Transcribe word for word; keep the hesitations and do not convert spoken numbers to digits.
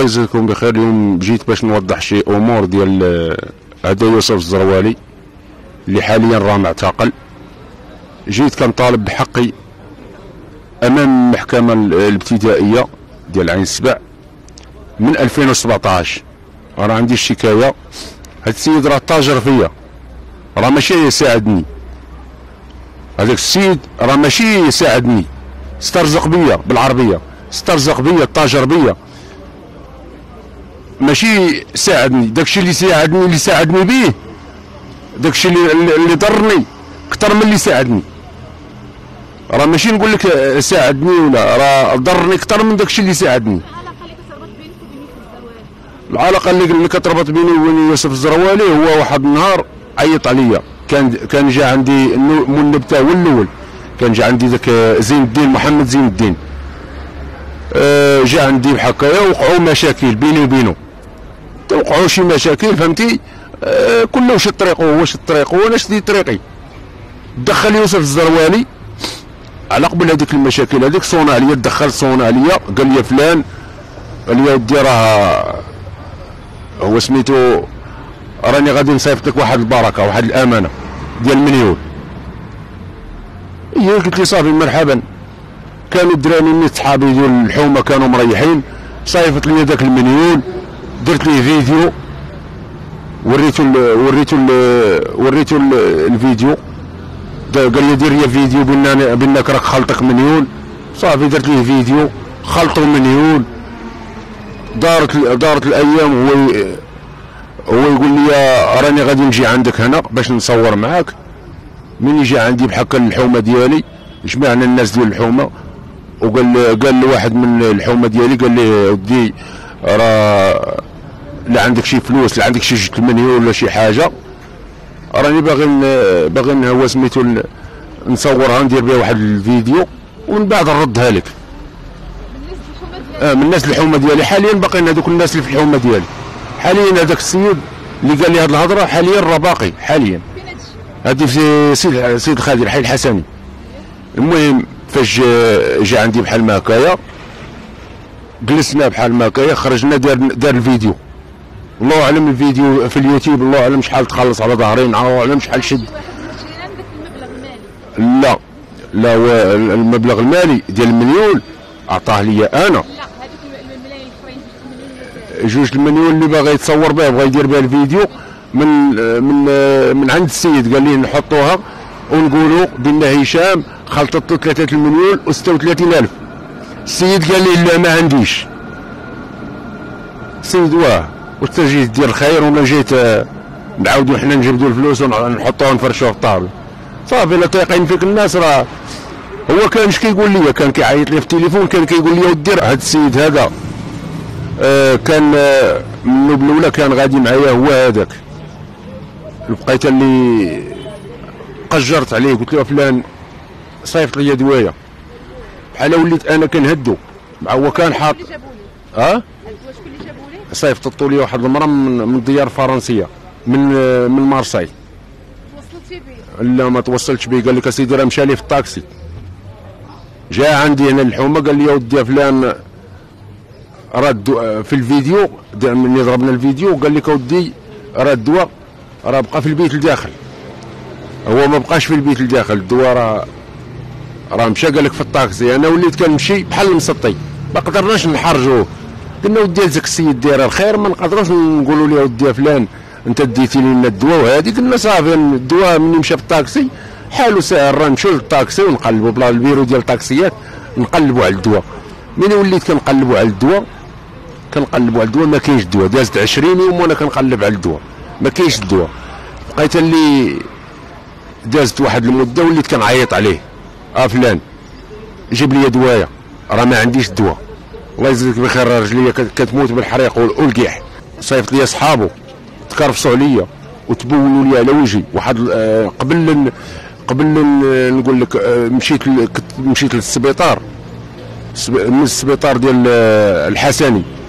الله يجزيكم بخير. اليوم جيت باش نوضح شي امور ديال هذا يوسف الزروالي اللي حاليا راه معتقل. جيت كنطالب بحقي امام المحكمه الابتدائيه ديال عين السبع من ألفين وسبعطاش. راه عندي الشكايه، هاد السيد راه تاجر فيا، راه ماشي يساعدني. هذاك السيد راه ماشي يساعدني، استرزق بيا بالعربيه، استرزق بيا، تاجر بيا، ماشي ساعدني. داكشي اللي ساعدني اللي ساعدني بيه داكشي اللي اللي ضرني اكثر من اللي ساعدني. راه ماشي نقول لك ساعدني ولا، راه ضرني اكثر من داكشي اللي ساعدني. العلاقه اللي اللي كتربط بيني وبين يوسف الزروالي هو واحد النهار عيط عليا، كان كان جا عندي منب تاعو الاول، كان جا عندي ذاك زين الدين محمد زين الدين، أه جا عندي بحكايا، وقعوا مشاكل بيني وبينه، توقعوا شي مشاكل فهمتي. أه كل واحد طريقه، هو شد طريقه وانا شديت طريقي. دخل يوسف الزروالي على قبل هذيك المشاكل هذيك، صونا عليا، دخل صونا عليا، قال لي فلان، قال لي ودي راه هو سميتو راني غادي نصيفط لك واحد البركه، واحد الامانه ديال المليون. هي قلت لي صافي مرحبا. كانوا الدراري نيت صحابي ديال الحومه كانوا مريحين، صايفط لي ذاك المليون، درت ليه فيديو، وريتو ال وريتو ال وريتو ال الفيديو، قال لي دير لي فيديو بان بانك راك خلطك مليون. صافي درت ليه فيديو، خلطوا مليون. دارت دارت الايام، هو هو يقول لي راني غادي نجي عندك هنا باش نصور معاك. من يجي عندي بحكا الحومه ديالي، جمعنا الناس ديال الحومه، وقال قال لي واحد من الحومه ديالي، قال لي ودي راه لا عندك شي فلوس، لا عندك شي جوج مليون ولا شي حاجه، راني باغي باغي هو سميتو نصورها، ندير بها واحد الفيديو ومن بعد نردها لك. اه من الناس الحومه ديالي حاليا باقيين هذوك الناس اللي في الحومه ديالي حاليا. هذاك السيد اللي قال لي هذه الهضره حاليا راه باقي حاليا. هذه في سيد سيد خالد الحي الحسني. المهم فاش جا عندي بحال ما هكايا، جلسنا بحال ما هكايا، خرجنا دار دار الفيديو. الله اعلم الفيديو في اليوتيوب، الله اعلم شحال تخلص على ظهري، الله اعلم شحال شد. لا لا هو المبلغ المالي ديال المليون عطاه لي انا. جوج المليون اللي باغي يتصور به، بغا يدير به الفيديو من من من عند السيد، قال لي نحطوها ونقولوا بان هشام خلطت له ثلاثة المليون وستة وثلاثين ألف. السيد قال لي لا ما عنديش. السيد واه واش جيت دير الخير ولا جيت نعاودوا حنا نجبدوا الفلوس ونحطوها ونفرشوها في الطابله؟ صافي لا طايقين فيك الناس. راه هو كان اش كيقول لي، كان كيعيط لي في التليفون، كان كيقول لي ودي هذا السيد هذا آه كان آه من الاولى كان غادي معايا هو هذاك. بقيت اللي قجرت عليه، قلت له فلان صيفط لي دوايه، بحال وليت انا كنهدو مع هو كان حاط. اه شكون اللي جابوا ليه؟ صيفطوا لي واحد المراه من من الديار الفرنسيه، من من مارساي. توصلتي بيه؟ لا ما توصلتش بيه. قال لك اسيدي راه مشى لي في الطاكسي، جا عندي هنا الحومه، قال لي يا ودي فلان راه في الفيديو ملي ضربنا الفيديو، قال لك اودي راه الدواء راه بقى في البيت الداخل. هو ما بقاش في البيت الداخل، الدواء راه راه مشى قال لك في الطاكسي. انا وليت كنمشي بحال المسطي، ما قدرناش نحرجوه. قلنا ودي هذاك السيد داير الخير، ما نقدروش نقولوا له ودي فلان انت ديتي لنا الدواء وهذه. قلنا صافي الدواء مني مشى في الطاكسي حالو ساهر، راه نمشيو للطاكسي ونقلبوا بلا البيرو ديال الطاكسيات، نقلبوا على الدواء. ملي وليت كنقلبوا على الدواء كنقلبوا على الدواء ما كاينش الدواء. دازت عشرين يوم وانا كنقلب على الدواء ما كاينش الدواء. بقيت اللي دازت واحد المده وليت كنعيط عليه، اه فلان جيب لي دوايه راه ما عنديش الدواء. الله يجزيك بخير، رجليا كتموت بالحريق والقيح. صيفط لي صحابو تكرفصوا عليا وتبولوا لي على وجهي. واحد آه قبل قبل نقول لك آه مشيت مشيت للسبيطار، من السبيطار ديال الحسني